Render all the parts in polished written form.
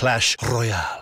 Clash Royale.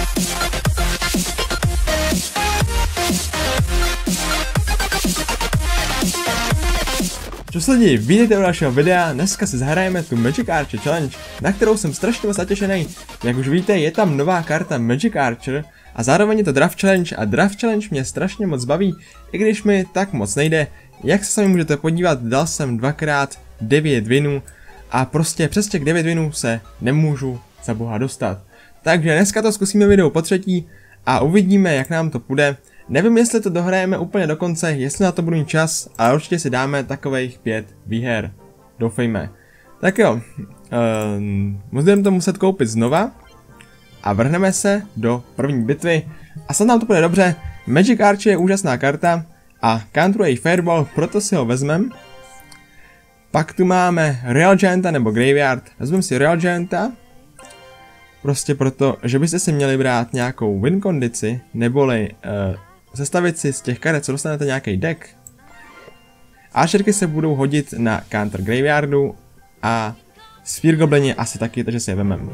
Čus lidi, vítejte u dalšího videa, dneska si zahrajeme tu Magic Archer Challenge, na kterou jsem strašně moc natěšený. Jak už víte, je tam nová karta Magic Archer a zároveň je to Draft Challenge a Draft Challenge mě strašně moc baví, i když mi tak moc nejde. Jak se sami můžete podívat, dal jsem dvakrát 9 winů a prostě přes těch 9 winů se nemůžu za boha dostat. Takže dneska to zkusíme video po třetí a uvidíme, jak nám to půjde. Nevím, jestli to dohrajeme úplně do konce, jestli na to budu mít čas, ale určitě si dáme takových 5 výher. Doufejme. Tak jo, budeme to muset koupit znova a vrhneme se do první bitvy. A snad nám to půjde dobře. Magic Archer je úžasná karta a counteruje Fireball, proto si ho vezmem. Pak tu máme Real Gianta nebo Graveyard. Vezmeme si Real Gianta. Prostě proto, že byste si měli brát nějakou win kondici, neboli sestavit si z těch karet, co dostanete, nějaký deck. Archerky se budou hodit na counter Graveyardu a Spear Goblini asi taky, takže si je vememe.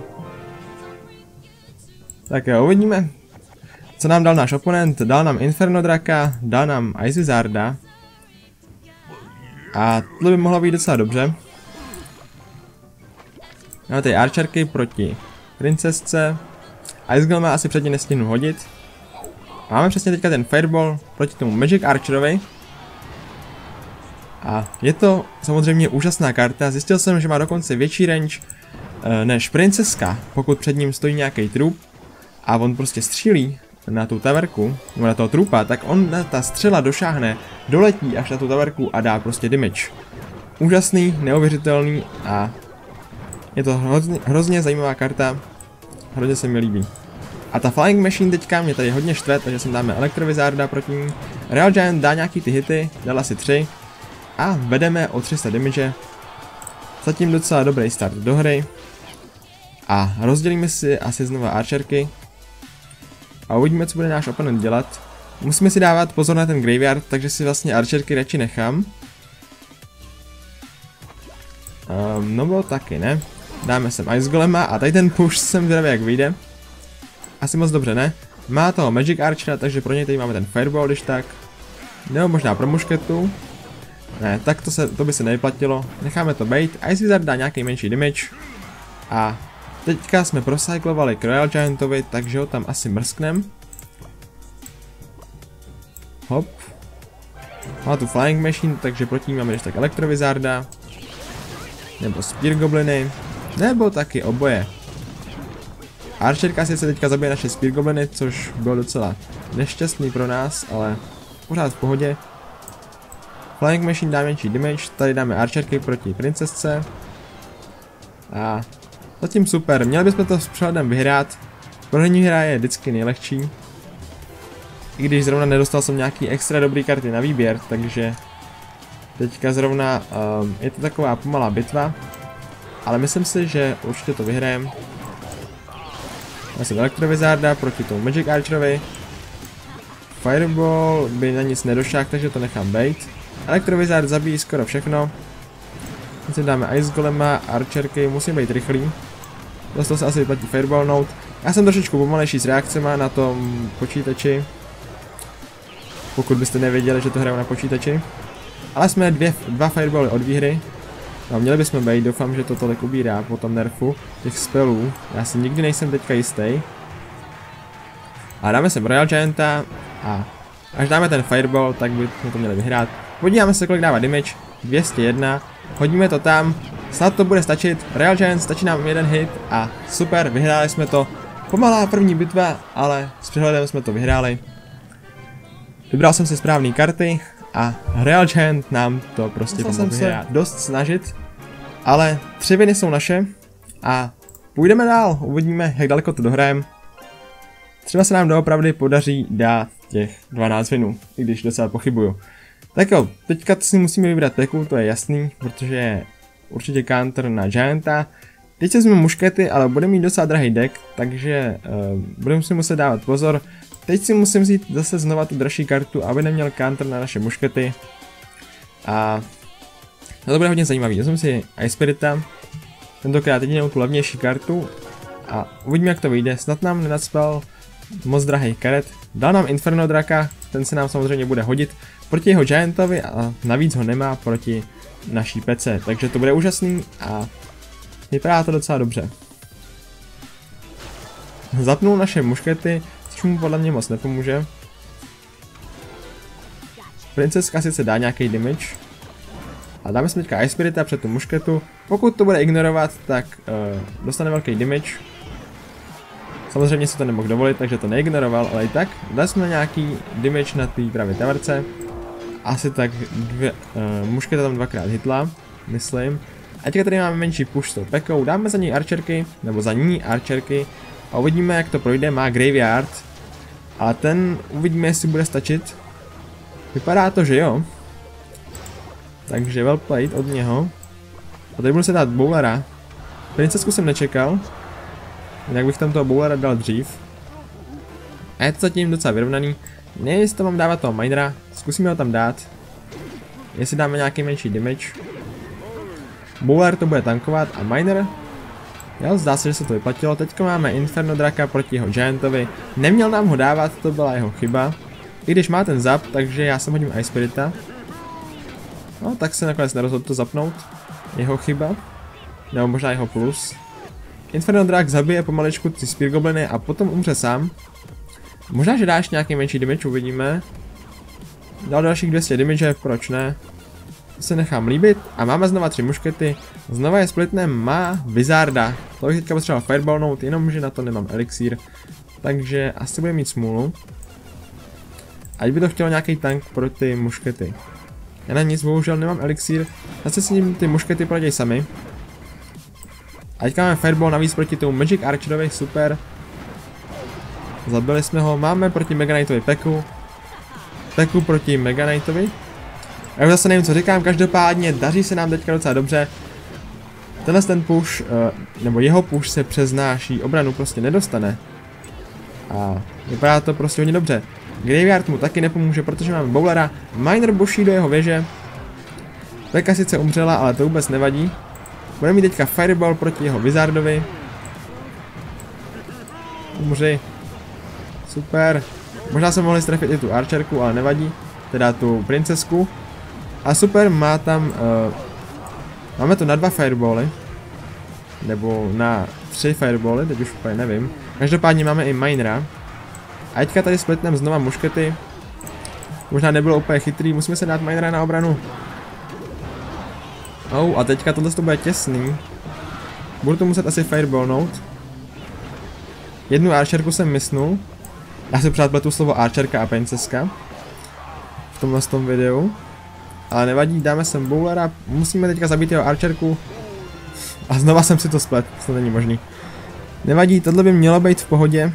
Tak jo, uvidíme, co nám dal náš oponent. Dal nám Inferno Draka, dal nám Ice Wizarda. A tohle by mohlo být docela dobře. Máme tady Archerky proti princesce. Ice Golema asi předtím nestihnu hodit. Máme přesně teďka ten Fireball proti tomu Magic Archerovi. A je to samozřejmě úžasná karta. Zjistil jsem, že má dokonce větší range než princeska, pokud před ním stojí nějaký trup a on prostě střílí na tu taverku, nebo na toho trupa, tak ta střela došáhne, doletí až na tu taverku a dá prostě damage. Úžasný, neuvěřitelný a je to hrozně zajímavá karta, hrozně se mi líbí. A ta Flying Machine teďka mě tady hodně štve, takže sem dáme Electro Wizarda proti ní. Real Giant dá nějaký ty hity, dal asi 3 a vedeme o 300 damage. Zatím docela dobrý start do hry. A rozdělíme si asi znova Archerky. A uvidíme, co bude náš oponent dělat. Musíme si dávat pozor na ten Graveyard, takže si vlastně Archerky radši nechám. No taky ne. Dáme sem Ice Golema a tady ten push jsem zvědavý, jak vyjde. Asi moc dobře ne. Má toho Magic Archera, takže pro něj tady máme ten Fireball, když tak. Nebo možná pro mušketu. Ne, tak to by se nevyplatilo. Necháme to bejt. Ice Wizard dá nějaký menší damage. A teďka jsme procyclovali k Royal Giantovi, takže ho tam asi mrsknem. Hop. Má tu Flying Machine, takže proti ní máme ještě tak Electro Wizarda. Nebo Spear Gobliny. Nebo taky oboje. Archerka si se teďka zabije naše Spear Gobliny, což bylo docela nešťastný pro nás, ale pořád v pohodě. Flying Machine dá menší damage, tady dáme Archerky proti princesce. A zatím super, měli bychom to s přehledem vyhrát. Prohraní hra je vždycky nejlehčí. I když zrovna nedostal jsem nějaký extra dobrý karty na výběr, takže teďka zrovna je to taková pomalá bitva. Ale myslím si, že určitě to vyhrajeme. Já jsem Electro Wizarda proti tomu Magic Archerovi. Fireball by na nic nedošák, takže to nechám bejt. Electro Wizard zabíjí skoro všechno. Teď si dáme Ice Golema, Archerky, musím být rychlý. Dostal se asi vyplatí Fireball Note. Já jsem trošičku pomalejší s reakcemi na tom počítači. Pokud byste nevěděli, že to hraju na počítači. Ale jsme dva Firebally od výhry. No, měli bychom být, doufám, že to tolik ubírá po tom nerfu těch spellů. Já si nikdy nejsem teďka jistý. A dáme sem Royal Gianta a až dáme ten Fireball, tak bychom to měli vyhrát. Podíváme se, kolik dává damage. 201. Hodíme to tam. Snad to bude stačit. Royal Giant, stačí nám jeden hit a super, vyhráli jsme to. Pomalá první bitva, ale s přehledem jsme to vyhráli. Vybral jsem si správné karty a Real Giant nám to prostě pomohl vyhrát. Dost snažit, ale 3 winy jsou naše a půjdeme dál, uvidíme, jak daleko to dohrajeme. Třeba se nám doopravdy podaří dát těch 12 winů, i když docela pochybuju. Tak jo, teďka si musíme vybrat teku, to je jasný, protože je určitě counter na Gianta. Teď se vezmeme muškety, ale bude mít docela drahý deck, takže budeme si muset dávat pozor. Teď si musím vzít zase znova tu dražší kartu, aby neměl counter na naše muškety. A to bude hodně zajímavý. Vezmu si Ice Spirita, tentokrát jedinou tu levnější kartu a uvidíme, jak to vyjde. Snad nám nenacpal moc drahých karet. Dal nám Inferno Draka, ten se nám samozřejmě bude hodit proti jeho Giantovi a navíc ho nemá proti naší pece, takže to bude úžasný a vypadá to docela dobře. Zapnul naše muškety, což mu podle mě moc nepomůže. Princeska sice dá nějaký damage. A dáme si teďka Ice Spirita před tu mušketu. Pokud to bude ignorovat, tak dostane velký damage. Samozřejmě si to nemohl dovolit, takže to neignoroval, ale i tak. Dali jsme nějaký damage na té pravé taverce. Asi tak mušketa tam dvakrát hitla, myslím. A teďka tady máme menší push s tou pekou. Dáme za ní archerky, nebo za ní archerky. A uvidíme, jak to projde. Má Graveyard. A ten uvidíme, jestli bude stačit. Vypadá to, že jo. Takže well played od něho. A tady budu se dát bowlera. Princesku jsem nečekal. Jinak bych tam toho bowlera dal dřív. A je to zatím docela vyrovnaný. Nevím, jestli to mám dávat toho minera. Zkusíme ho tam dát. Jestli dáme nějaký menší damage. Bowler to bude tankovat a miner. Jo, zdá se, že se to vyplatilo. Teďka máme Inferno Draka proti jeho Giantovi. Neměl nám ho dávat, to byla jeho chyba. I když má ten zap, takže já jsem hodím Ice Spirita. No, tak se nakonec nerozhodl to zapnout. Jeho chyba. Nebo možná jeho plus. Inferno Drak zabije pomaličku ty Spear Gobliny a potom umře sám. Možná, že dáš nějaký menší damage, uvidíme. Dal dalších 200 damage, proč ne? To se nechám líbit a máme znova 3 muškety. Znova je splitnem, má Wizarda. To bych teďka potřeboval fireballnout, jenomže na to nemám elixír. Takže asi bude mít smůlu. Ať by to chtělo nějaký tank pro ty muškety. Já na nic bohužel nemám elixír. Zase s ním ty muškety proděj sami. A teďka máme fireball navíc proti tomu Magic Archerovi, super. Zabili jsme ho, máme proti Mega Knightovi peku. Peku proti Mega Knightovi. Já už zase nevím, co říkám, každopádně daří se nám teďka docela dobře. Tenhle ten push, nebo jeho push se přes naší obranu prostě nedostane. A vypadá to prostě hodně dobře. Graveyard mu taky nepomůže, protože máme bowlera. Miner buší do jeho věže. Peka sice umřela, ale to vůbec nevadí. Bude mít teďka fireball proti jeho Wizardovi. Umři. Super. Možná jsme mohli strefit i tu archerku, ale nevadí. Teda tu princesku. A super, má tam... máme to na 2 firebally. Nebo na 3 firebally, teď už úplně nevím. Každopádně máme i minera. A teďka tady splitneme znova muškety. Možná nebylo úplně chytrý, musíme se dát minera na obranu. A teďka tohle to bude těsný. Budu to muset asi fireballnout. Jednu archerku jsem misnul. Já si pořád pletu slovo archerka a princeska. V tomhle tom videu. Ale nevadí, dáme sem bowlera. Musíme teďka zabít jeho archerku. A znova jsem si to splet, to není možný. Nevadí, tohle by mělo být v pohodě.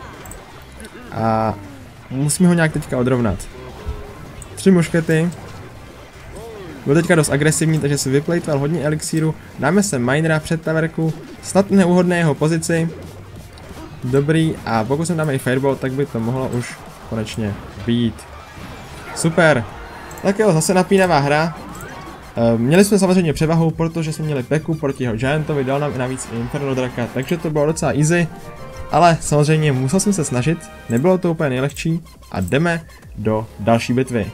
A musíme ho nějak teďka odrovnat. 3 muškety. Byl teďka dost agresivní, takže si vyplejtval hodně elixíru. Dáme se minera před taverku. Snad neuhodné jeho pozici. Dobrý, a pokud sem dáme i fireball, tak by to mohlo už konečně být. Super. Tak jo, zase napínavá hra. Měli jsme samozřejmě převahu, protože jsme měli peku proti jeho Giantovi, dal nám i navíc i Inferno Draka, takže to bylo docela easy. Ale samozřejmě musel jsem se snažit, nebylo to úplně nejlehčí a jdeme do další bitvy.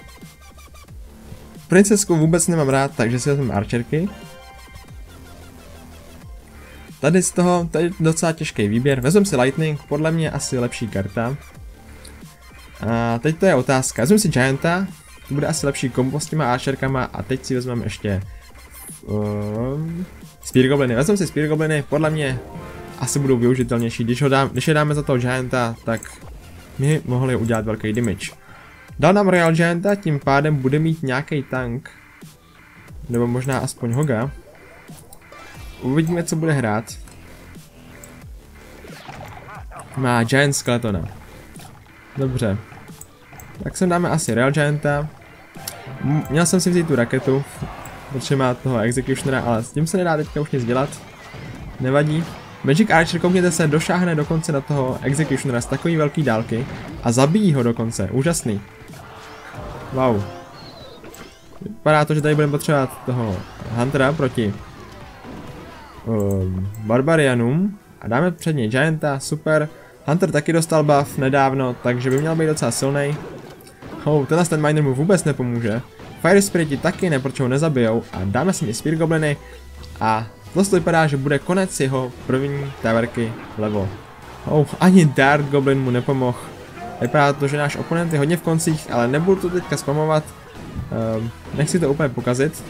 Princesku vůbec nemám rád, takže si vezmeme archerky. Tady z toho, to je docela těžký výběr, vezmeme si Lightning, podle mě asi lepší karta. A teď to je otázka, vezmeme si Gianta, to bude asi lepší kombo s těma archerkama a teď si vezmeme ještě Spear Gobliny, vezmeme si Spear Gobliny, podle mě asi budou využitelnější, když je dáme za toho Gianta, tak mi mohli udělat velký damage. Dal nám Royal Gianta, tím pádem bude mít nějaký tank. Nebo možná aspoň Hoga. Uvidíme, co bude hrát. Má Giant Skeletona. Dobře. Tak sem dáme asi Royal Gianta. Měl jsem si vzít tu raketu, protože má toho Executionera, ale s tím se nedá teďka už nic dělat. Nevadí. Magic Archer, koukněte se, došáhne dokonce na toho Executionera z takový velký dálky a zabíjí ho dokonce. Úžasný. Wow. Vypadá to, že tady budeme potřebovat toho Huntera proti Barbarianům. a dáme před něj Gianta, super. Hunter taky dostal buff nedávno, takže by měl být docela silný. Tenhle ten miner mu vůbec nepomůže. Fire Spiriti taky ne, protože ho nezabijou a dáme si i Spear Gobliny a to vypadá, že bude konec jeho první taverky level. Ani Dart Goblin mu nepomohl. Vypadá to, že náš oponent je hodně v koncích, ale nebudu to teďka spamovat. Nechci to úplně pokazit.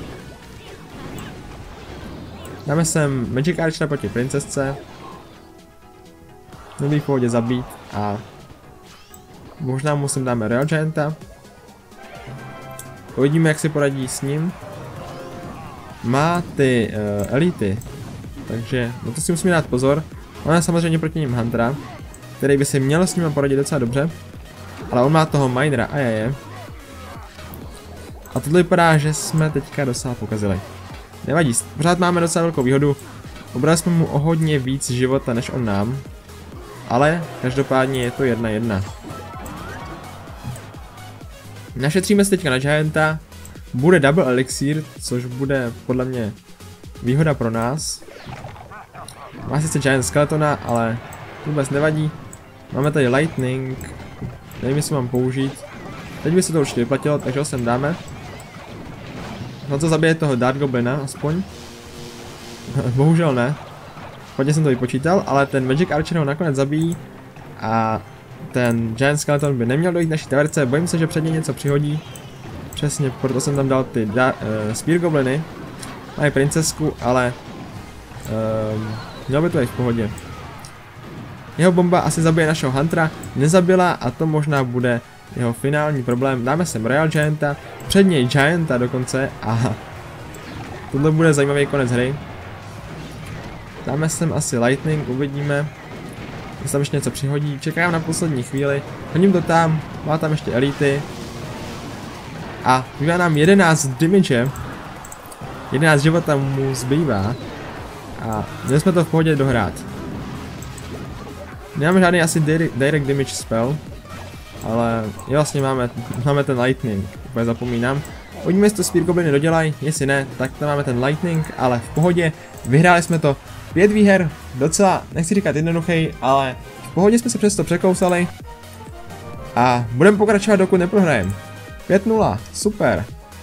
Dáme sem Magic Archera proti princesce. Měl v pohodě zabít a možná mu sem dáme Real Gianta. Uvidíme, jak si poradí s ním. Má ty elity, takže na to si musíme dát pozor. Máme samozřejmě proti ním Huntera, který by si měl s ním poradit docela dobře. Ale on má toho minera a je. A tohle vypadá, že jsme teďka docela pokazili. Nevadí, pořád máme docela velkou výhodu. Obrali jsme mu o hodně víc života než on nám. Ale každopádně je to 1-1. Našetříme se teďka na Gianta. Bude double elixir, což bude podle mě výhoda pro nás. Má sice Giant Skeletona, ale vůbec nevadí. Máme tady Lightning. Nevím, jestli mám použít. Teď by se to určitě vyplatilo, takže ho sem dáme. Na to zabije toho Dart Goblina aspoň. Bohužel ne. Hodně jsem to vypočítal, ale ten Magic Archer ho nakonec zabíjí. A ten Giant Skeleton by neměl dojít naší taverce. Bojím se, že před ně něco přihodí. Přesně, proto jsem tam dal ty Spear Gobliny. Mají princesku, ale měl by to i v pohodě. Jeho bomba asi zabije našeho Huntera, nezabila a to možná bude jeho finální problém. Dáme sem Real Gianta, před něj Gianta dokonce a tohle bude zajímavý konec hry. Dáme sem asi Lightning, uvidíme, jestli tam ještě něco přihodí. Čekám na poslední chvíli, hodím to tam, má tam ještě elity. A zbývá nám 11 damage, 11 života mu zbývá a měli jsme to v pohodě dohrát. Nemáme žádný asi direct damage spell, ale vlastně máme ten lightning, úplně zapomínám. Uvidíme, jestli to Spear Gobliny dodělají, jestli ne, tak tam máme ten lightning, ale v pohodě, vyhráli jsme to 5 výher, docela, nechci říkat jednoduchý, ale v pohodě jsme se přesto překousali a budeme pokračovat, dokud neprohrajeme. 5-0, super.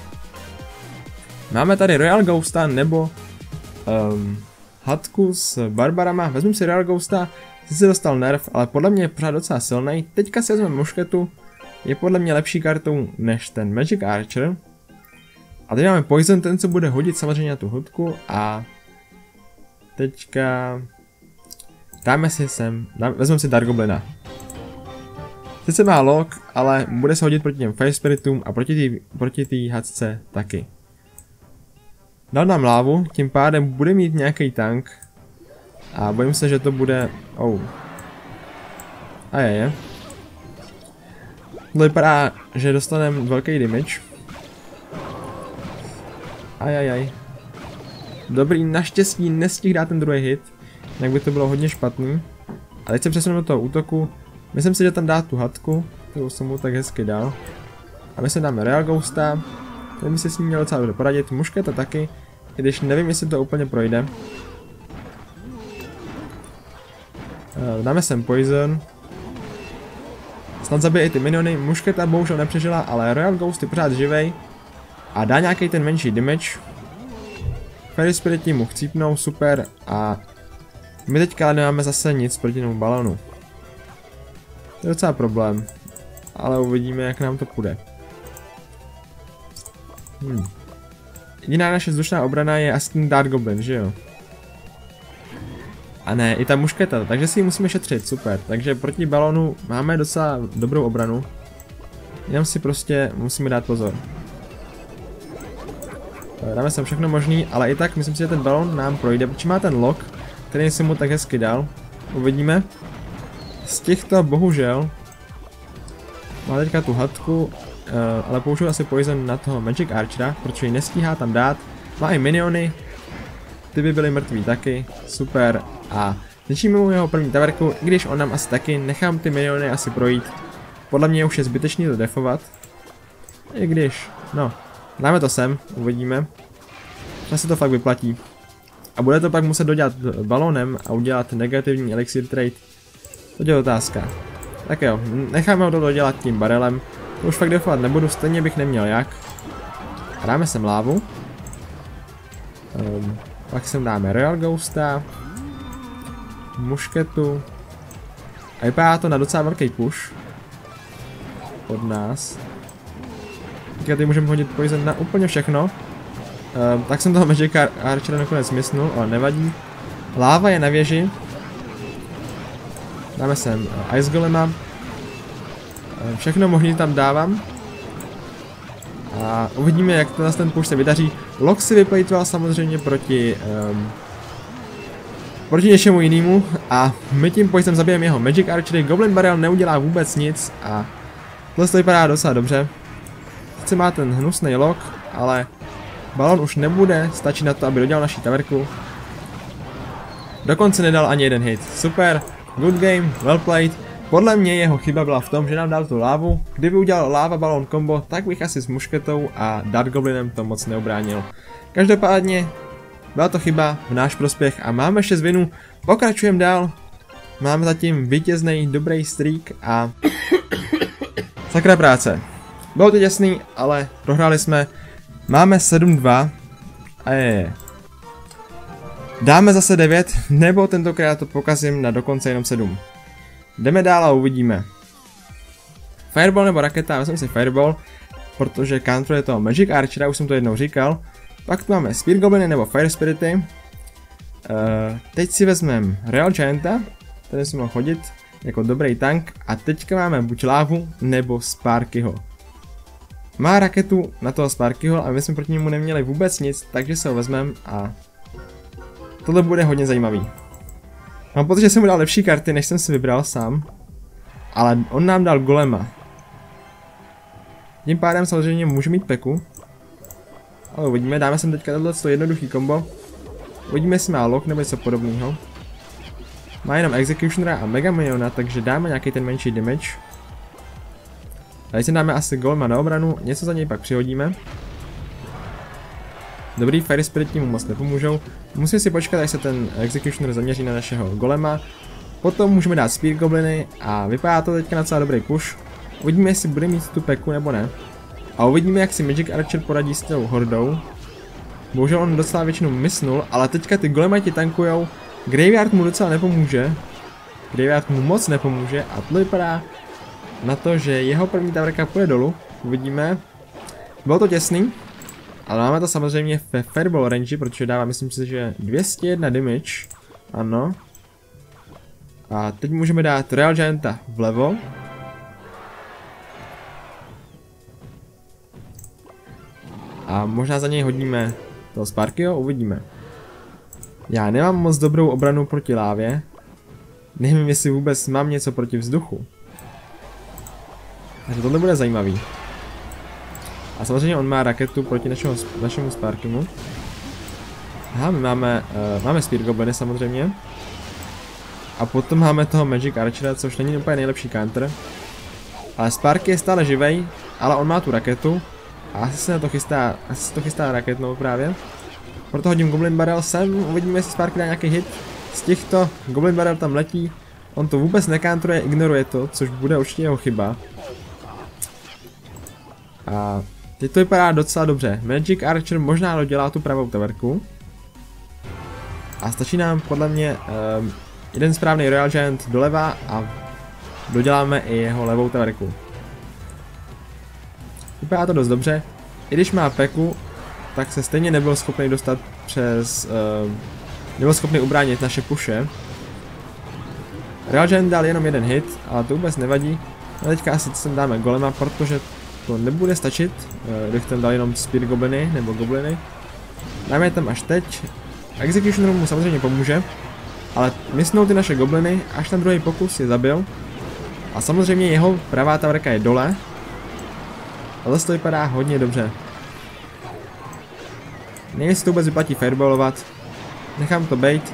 Máme tady Royal Ghosta nebo Hatku s Barbarama, vezmu si Royal Ghosta. Sice dostal nerf, ale podle mě je pořád docela silný. Teďka si vezmeme mušketu, je podle mě lepší kartou než ten Magic Archer. A teď máme Poison, ten se bude hodit samozřejmě na tu hudku a teďka dáme si sem, vezmeme si Dart Goblina. Sice má lock, ale bude se hodit proti těm Fire Spiritům a proti té hadce taky. Dal nám lávu, tím pádem bude mít nějaký tank. A bojím se, že to bude... A to vypadá, že dostaneme velký damage. Dobrý, naštěstí nestihl dát ten druhý hit. Jinak by to bylo hodně špatný. A teď se přesunu do toho útoku. Myslím si, že tam dá tu hadku, kterou jsem mu tak hezky dal. A my se dáme Real Ghosta. Ten by si s ním měl docela dobře poradit. Mušketa taky, i když nevím, jestli to úplně projde. Dáme sem Poison. Snad zabije i ty miniony. Mušketa bohužel nepřežila, ale Royal Ghost je pořád živej. A dá nějaký ten menší damage. Fairy Spiriti mu chcípnou, super. A my teďka nemáme zase nic proti tomu balonu. To je docela problém. Ale uvidíme, jak nám to půjde. Jediná naše vzdušná obrana je asi ten Dart Goblin, že jo? A ne, i ta mušketa, takže si ji musíme šetřit, super. Takže proti balonu máme docela dobrou obranu. Jenom si prostě musíme dát pozor. Dáme sem všechno možný, ale i tak myslím si, že ten balon nám projde, protože má ten lock, který jsem mu tak hezky dal. Uvidíme. Z těchto bohužel má teďka tu hadku, ale použiju asi Poison na toho Magic Archera, protože ji nestíhá tam dát. Má i miniony. Ty by byly mrtví taky, super. A zničíme mu jeho první taverku, i když on nám asi taky, nechám ty miniony asi projít. Podle mě už je zbytečný to defovat. I když, no, dáme to sem, uvidíme. Že se to fakt vyplatí. A bude to pak muset dodělat balónem a udělat negativní elixir trade. To je otázka. Tak jo, necháme ho to dodělat tím barelem. To už fakt defovat nebudu, stejně bych neměl jak. Dáme sem lávu. Pak sem dáme Royal Ghosta. Mušketu. A vypadá to na docela velký push. Od nás. Teďka tady můžeme hodit poison na úplně všechno. Tak jsem toho Magic Archera nakonec mysnul, ale nevadí. Láva je na věži. Dáme sem Ice Golema. Všechno možný tam dávám. A uvidíme, jak ten push se vydaří. Lok si vyplejtoval samozřejmě proti něčemu jinému a my tím poisem zabijeme jeho Magic Archery. Goblin Barrel neudělá vůbec nic a tohle to vypadá docela dobře. Sice má ten hnusný lok, ale balon už nebude, stačí na to, aby dodělal naši taverku. Dokonce nedal ani jeden hit. Super, good game, well played. Podle mě jeho chyba byla v tom, že nám dal tu lávu. Kdyby udělal láva balon combo, tak bych asi s mušketou a Dark Goblinem to moc neobránil. Každopádně byla to chyba v náš prospěch a máme 6 winů. Pokračujeme dál. Máme zatím vítězný dobrý streak a sakra práce. Bylo to těsný, ale prohráli jsme. Máme 7-2 a dáme zase 9, nebo tentokrát to pokazím na dokonce jenom 7. Jdeme dál a uvidíme. Fireball nebo raketa, myslím si Fireball, protože counter je to Magic Archera, už jsem to jednou říkal. Pak tu máme Spear Gobliny nebo Fire Spirity. Teď si vezmeme Real Gianta, tady si mohl chodit jako dobrý tank. A teďka máme buď lávu nebo Sparkyho. Má raketu na toho Sparkyho a my jsme proti němu neměli vůbec nic, takže se ho vezmeme a tohle bude hodně zajímavý. Mám pocit, že jsem mu dal lepší karty, než jsem si vybral sám. Ale on nám dal golema. Tím pádem samozřejmě může mít peku. Ale uvidíme, dáme sem teďka tohle jednoduchý kombo. Uvidíme, jestli má lock nebo něco podobného. Má jenom Executionera a Mega Miniona, takže dáme nějaký ten menší damage. Tady si dáme asi golema na obranu, něco za něj pak přihodíme. Dobrý, Fire Spirit mu moc nepomůžou. Musíme si počkat, až se ten Executioner zaměří na našeho golema. Potom můžeme dát Spear Gobliny a vypadá to teďka na docela dobrý push. Uvidíme, jestli bude mít tu peku nebo ne. A uvidíme, jak si Magic Archer poradí s tou hordou. Bohužel on docela většinou mysnul, ale teďka ty golemati tankujou. Graveyard mu docela nepomůže. Graveyard mu moc nepomůže a to vypadá na to, že jeho první taverka půjde dolů. Uvidíme. Bylo to těsný. Ale máme to samozřejmě ve Fireball range, protože dává, myslím si, že 201 damage. Ano. A teď můžeme dát Real Gianta vlevo. A možná za něj hodíme toho Sparkyho, uvidíme. Já nemám moc dobrou obranu proti lávě. Nevím, jestli vůbec mám něco proti vzduchu. Takže tohle bude zajímavý. A samozřejmě on má raketu proti našemu Sparkymu. Aha, my máme Spear Gobliny samozřejmě. A potom máme toho Magic Archera, což není úplně nejlepší counter. Ale Sparky je stále živej, ale on má tu raketu. A asi se to chystá raketnou právě. Proto hodím Goblin Barrel sem, uvidíme, jestli Sparky dá nějaký hit. Z těchto Goblin Barrel tam letí. On to vůbec necounteruje, ignoruje to, což bude určitě jeho chyba. A teď to vypadá docela dobře. Magic Archer možná dodělá tu pravou taverku. A stačí nám podle mě jeden správný Royal Giant doleva a doděláme i jeho levou taverku. Vypadá to dost dobře. I když má peku, tak se stejně nebyl schopný dostat přes... nebyl schopný ubránit naše puše. Real Giant dal jenom jeden hit, ale to vůbec nevadí. A teďka asi sem dáme golema, protože to nebude stačit, kdybych tam dal jenom Spear Gobliny nebo Gobliny. Dáme je tam až teď. Executioner mu samozřejmě pomůže, ale mysnou ty naše Gobliny, až ten druhý pokus je zabil. A samozřejmě jeho pravá taverka je dole. Ale to vypadá hodně dobře. Nevím, jestli to vůbec vyplatí fireballovat. Nechám to bejt.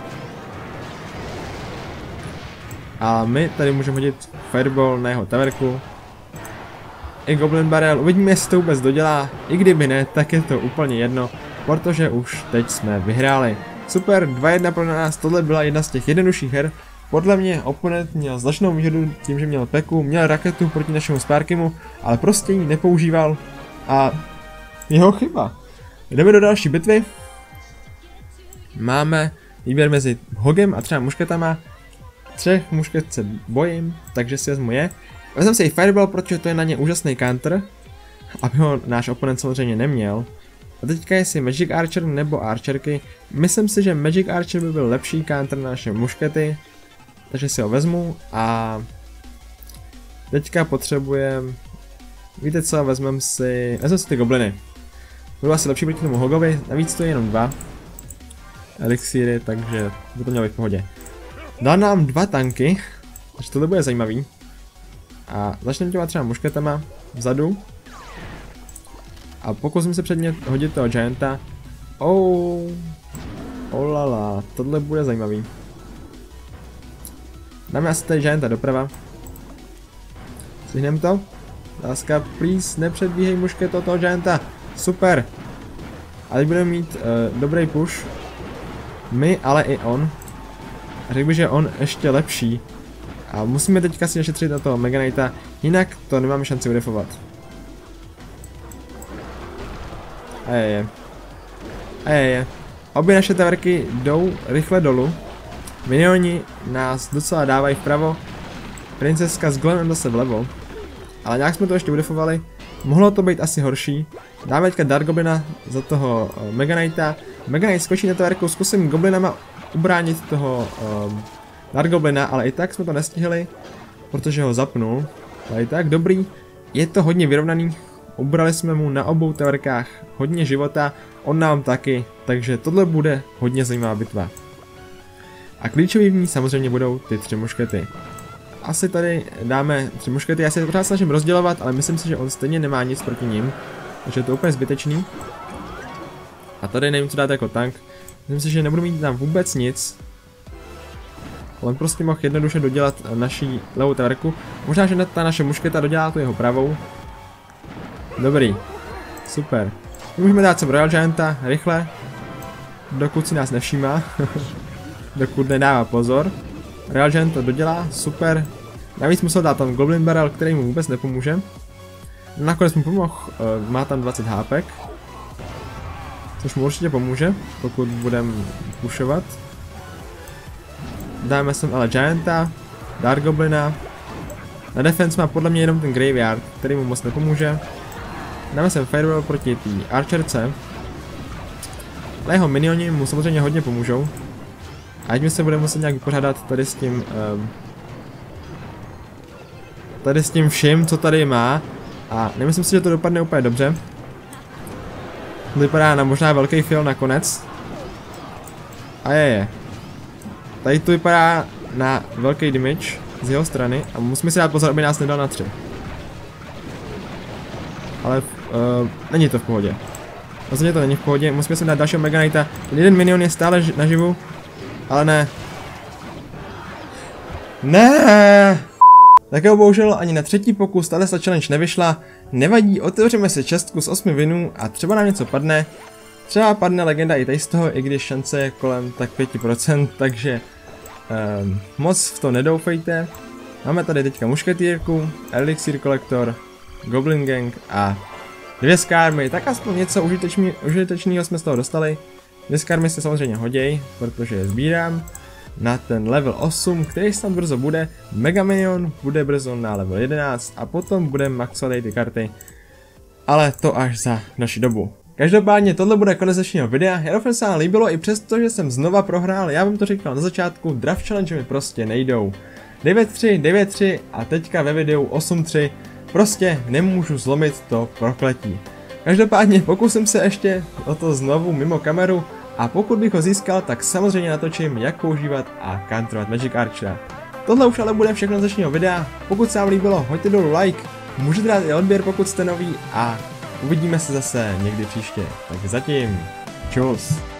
A my tady můžeme hodit fireball na jeho taverku. I Goblin Barrel, uvidíme, jestli to vůbec dodělá. I kdyby ne, tak je to úplně jedno, protože už teď jsme vyhráli. Super, 2-1 pro nás, tohle byla jedna z těch jednodušších her. Podle mě oponent měl značnou výhodu tím, že měl peku, měl raketu proti našemu Sparkimu, ale prostě ji nepoužíval a jeho chyba. Jdeme do další bitvy. Máme výběr mezi Hogem a 3 mušketama. 3 mušket se bojím, takže si vezmu je. Vezmu si i Fireball, protože to je na ně úžasný counter, aby ho náš oponent samozřejmě neměl. A teďka jestli Magic Archer nebo Archerky. Myslím si, že Magic Archer by byl lepší counter na naše muškety, takže si ho vezmu a teďka potřebujeme, víte co, vezmeme si ty gobliny. Budu asi lepší proti tomu Hogovi, navíc to je jenom 2 elixíry, takže by to mělo být v pohodě. Dal nám 2 tanky, takže tohle bude zajímavý. A začneme těma třeba mušketama vzadu. A pokusím se předně hodit toho Gianta. Olala, tohle bude zajímavý. Dáme asi tady Gianta doprava. Stihneme to? Láska, please, nepředbíhej mušketo toho Gianta. Super. A teď budeme mít dobrý push. My, ale i on. Řekl bych, že on ještě lepší. A musíme teďka si našetřit na toho Mega Knighta, jinak to nemáme šanci udefovat. Ajeje. Obě naše taverky jdou rychle dolů. Minioni nás docela dávají vpravo. Princeska s Glenem zase vlevo. Ale nějak jsme to ještě udefovali. Mohlo to být asi horší. Dáme teďka Dark Goblina za toho Mega Knighta. Mega Knight skočí na taverku, zkusím Goblinama ubránit toho Dark Goblina, ale i tak jsme to nestihli, protože ho zapnul. Ale i tak dobrý, je to hodně vyrovnaný. Ubrali jsme mu na obou taverkách hodně života, on nám taky, takže tohle bude hodně zajímavá bitva. A klíčový v ní samozřejmě budou ty 3 muškety. Asi tady dáme 3 muškety, já se to pořád snažím rozdělovat, ale myslím si, že on stejně nemá nic proti ním, takže je to úplně zbytečný. A tady nevím, co dát jako tank. Myslím si, že nebudu mít tam vůbec nic. On prostě mohl jednoduše dodělat naší levou taverku. Možná, že ta naše mušketa dodělá tu jeho pravou. Dobrý. Super. Můžeme dát sem Royal Gianta rychle. Dokud si nás nevšímá. Dokud nedává pozor. Royal Giant to dodělá. Super. Navíc musel dát tam Goblin Barrel, který mu vůbec nepomůže. Nakonec mu pomohl. Má tam 20 HPek. Což mu určitě pomůže, pokud budeme pushovat. Dáme sem ale Gianta, Dark Goblina. Na defense má podle mě jenom ten Graveyard, který mu moc nepomůže. Dáme sem Fireball proti té Archerce. Ale jeho minioni mu samozřejmě hodně pomůžou. A teď my se budeme muset nějak vypořádat tady s tím vším, co tady má. A nemyslím si, že to dopadne úplně dobře. To vypadá na možná velký fail nakonec. A je. Tady to vypadá na velký damage z jeho strany a musíme si dát pozor, aby nás nedal na 3. Ale není to v pohodě. Rozhodně to není v pohodě, musíme si dát dalšího Mega Knighta. Ten jeden minion je stále naživu, ale ne. Ne! Tak jo, bohužel ani na 3. pokus tato challenge nevyšla. Nevadí, otevřeme si čestku z 8 vinů a třeba nám něco padne. Třeba padne legenda i tady z toho, i když šance je kolem tak 5%, takže moc v to nedoufejte. Máme tady teďka mušketýrku, Elixir Collector, Goblin Gang a 2 skármy, tak aspoň něco užitečného jsme z toho dostali. 2 skármy se samozřejmě hoděj, protože je sbírám na ten level 8, který snad brzo bude. Mega Minion bude brzo na level 11 a potom budeme maxovat ty karty, ale to až za naši dobu. Každopádně tohle bude konec dnešního videa, já doufám, že se vám líbilo i přesto, že jsem znova prohrál, já vám to říkal na začátku, draft challenge mi prostě nejdou. 9-3, 9-3 a teďka ve videu 8-3, prostě nemůžu zlomit to prokletí. Každopádně pokusím se ještě o to znovu mimo kameru a pokud bych ho získal, tak samozřejmě natočím, jak používat a counterovat Magic Archera. Tohle už ale bude všechno z dnešního videa, pokud se vám líbilo, hoďte dolů like, můžete dát i odběr, pokud jste nový a uvidíme se zase někdy příště, tak zatím, čus.